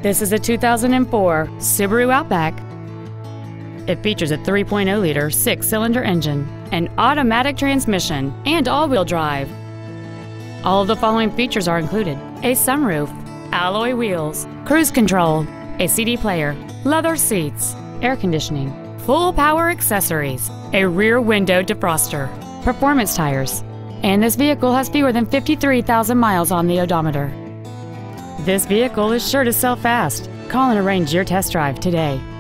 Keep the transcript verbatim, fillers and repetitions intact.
This is a two thousand four Subaru Outback. It features a three point oh liter six-cylinder engine, an automatic transmission, and all-wheel drive. All of the following features are included: a sunroof, alloy wheels, cruise control, a C D player, leather seats, air conditioning, full power accessories, a rear window defroster, performance tires, and this vehicle has fewer than fifty-three thousand miles on the odometer. This vehicle is sure to sell fast. Call and arrange your test drive today.